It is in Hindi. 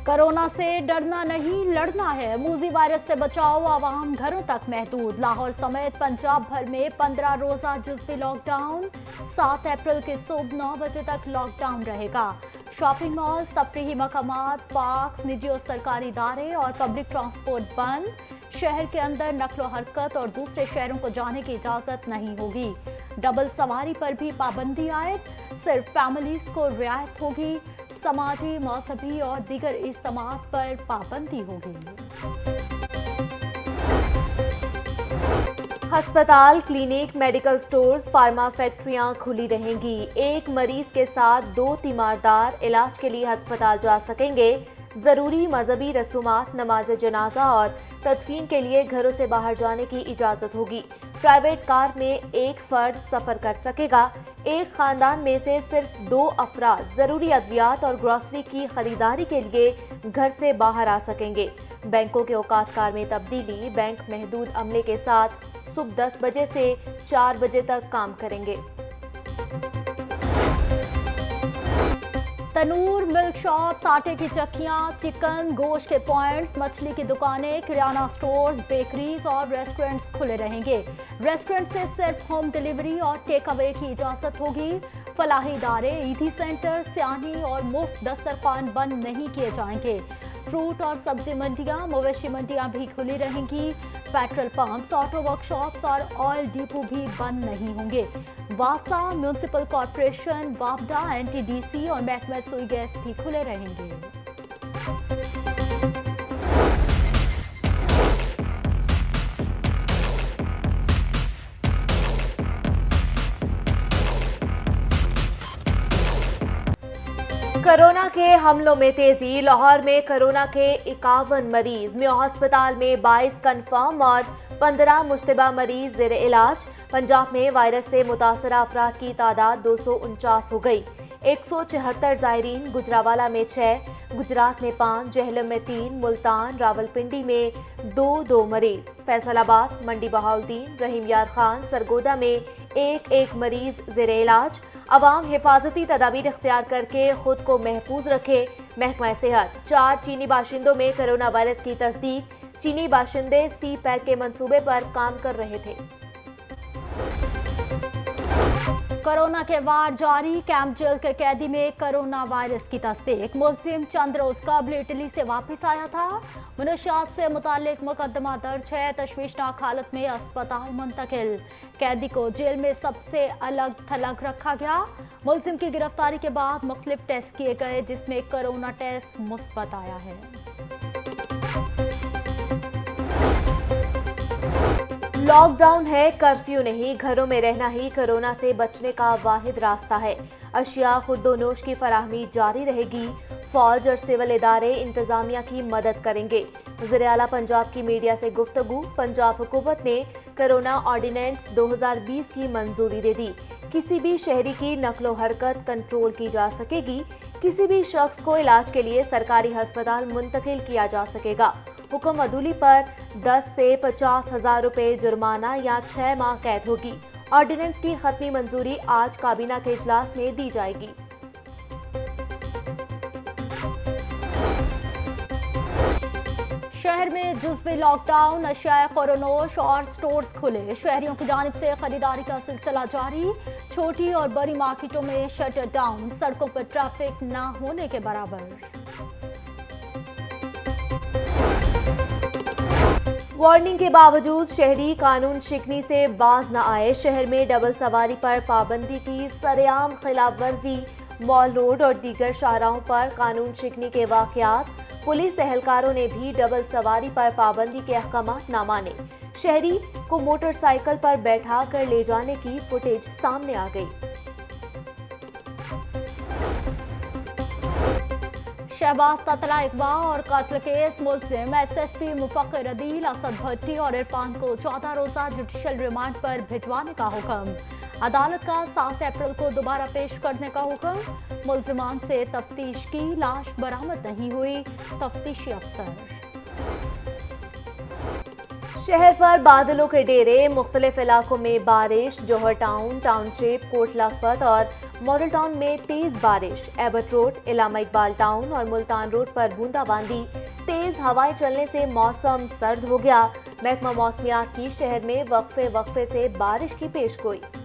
कोरोना से डरना नहीं लड़ना है, मूजी वायरस से बचाओ, आवाम घरों तक महदूद। लाहौर समेत पंजाब भर में 15 रोजा जुज़वी लॉकडाउन। 7 अप्रैल के सुबह 9 बजे तक लॉकडाउन रहेगा। शॉपिंग मॉल, तफरीही मकामात, पार्क, निजी और सरकारी इदारे और पब्लिक ट्रांसपोर्ट बंद। शहर के अंदर नकलो हरकत और दूसरे शहरों को जाने की इजाज़त नहीं होगी। डबल सवारी पर भी पाबंदी आयद, सिर्फ फैमिलीज को रियायत होगी। समाजी, मौसमी और दीगर इज्तिमात पर पाबंदी होगी। अस्पताल, क्लिनिक, मेडिकल स्टोर्स, फार्मा फैक्ट्रियां खुली रहेंगी। एक मरीज के साथ 2 तीमारदार इलाज के लिए अस्पताल जा सकेंगे। जरूरी मजहबी रसूमात, नमाज जनाजा और तदफीन के लिए घरों से बाहर जाने की इजाजत होगी। प्राइवेट कार में एक फर्द सफर कर सकेगा। एक खानदान में से सिर्फ 2 अफराद जरूरी अद्वियात और ग्रॉसरी की खरीदारी के लिए घर से बाहर आ सकेंगे। बैंकों के औकात कार में तब्दीली, बैंक महदूद अमले के साथ सुबह 10 बजे से 4 बजे तक काम करेंगे। तनूर, मिल्क शॉप्स, आटे की चक्कियां, चिकन, गोश्त के पॉइंट्स, मछली की दुकानें, किराना स्टोर्स, बेकरीज और रेस्टोरेंट्स खुले रहेंगे। रेस्टोरेंट से सिर्फ होम डिलीवरी और टेक अवे की इजाजत होगी। फलाही इदारे, ईदी सेंटर, सियानी और मुफ्त दस्तरखान बंद नहीं किए जाएंगे। फ्रूट और सब्जी मंडियां, मवेशी मंडियां भी खुली रहेंगी। पेट्रोल पंप्स, ऑटो वर्कशॉप्स और ऑयल डिपो भी बंद नहीं होंगे। वासा, म्यूनिसिपल कॉर्पोरेशन, वापडा, NTDC और महकमा सुई गैस भी खुले रहेंगे। कोरोना के हमलों में तेजी। लाहौर में कोरोना के 51 मरीज, म्यो अस्पताल में 22 कन्फर्म और 15 मुश्तबा मरीज ज़ेर इलाज। पंजाब में वायरस से मुतासरा अफराद की तादाद 249 हो गई। 174 ज़ायरीन, गुजरावाला में 6, गुजरात में 5, जहलम में 3, मुल्तान, रावलपिंडी में 2 मरीज, फैसलाबाद, मंडी बहाउद्दीन, रहीम यार खान, सरगोदा में एक मरीज ज़ेर इलाज। अवाम हिफाजती तदाबीर इख्तियार करके खुद को महफूज रखे। महकमा सेहत। 4 चीनी बाशिंदों में कोरोना वायरस की तस्दीक। चीनी बाशिंदे सी पैक के मंसूबे पर काम कर रहे थे। कोरोना के वार जारी। कैंप जेल के कैदी में कोरोना वायरस की तस्दीक। मुलजिम चंद रोज कबल इटली से वापस आया था। मुनशियात से मुतालिक मुकदमा दर्ज है। तशवीशनाक हालत में अस्पताल मुंतकिल। कैदी को जेल में सबसे अलग थलग रखा गया। मुलजिम की गिरफ्तारी के बाद मुख्तलिफ टेस्ट किए गए, जिसमें कोरोना टेस्ट मुस्बत आया है। लॉकडाउन है, कर्फ्यू नहीं, घरों में रहना ही कोरोना से बचने का वाहिद रास्ता है। अशिया खुर्दोनोश की फराहमी जारी रहेगी। फौज और सिविल इदारे इंतजामिया की मदद करेंगे। वज़ीर आला पंजाब की मीडिया से गुफ्तगू। पंजाब हुकूमत ने कोरोना ऑर्डिनेंस 2020 की मंजूरी दे दी। किसी भी शहरी की नकलो हरकत कंट्रोल की जा सकेगी। किसी भी शख्स को इलाज के लिए सरकारी अस्पताल मुंतकिल किया जा सकेगा। हुक्म अदूली पर 10 से 50 हजार रुपए जुर्माना या 6 माह कैद होगी। ऑर्डिनेंस की खत्मी मंजूरी आज काबीना के इजलास में दी जाएगी। शहर में जुज़वी लॉकडाउन, अशिया फ़रोनोश और स्टोर्स खुले। शहरियों की जानिब से खरीदारी का सिलसिला जारी। छोटी और बड़ी मार्केटों में शटर डाउन, सड़कों पर ट्रैफिक न होने के बराबर। वार्निंग के बावजूद शहरी कानून शिकनी से बाज न आए। शहर में डबल सवारी पर पाबंदी की सरेआम खिलाफ वर्जी। मॉल रोड और दीगर शाहराहों पर कानून शिकनी के वाकयात। पुलिस एहलकारों ने भी डबल सवारी पर पाबंदी के अहकामात न माने। शहरी को मोटरसाइकिल पर बैठा कर ले जाने की फुटेज सामने आ गई। शहबाज ततला अगवा और कत्ल केस मुलजिम SSP मुफक्किर अदील, असद भट्टी और इरफान को 14 रोजा जुडिशल रिमांड पर भिजवाने का हुक्म। अदालत का 7 अप्रैल को दोबारा पेश करने का हुक्म। मुलजिमान से तफ्तीश की, लाश बरामद नहीं हुई। तफ्तीशी अफसर। शहर पर बादलों के डेरे। मुख्तलिफ इलाकों में बारिश। जौहर टाउन, टाउनशिप, कोट लखपत और मॉडल टाउन में तेज बारिश, Abbott road, Allama Iqbal town और मुल्तान रोड पर बूंदाबांदी, तेज हवाएं चलने से मौसम सर्द हो गया। महकमा मौसमियात की शहर में वक्फे से बारिश की पेशगोई।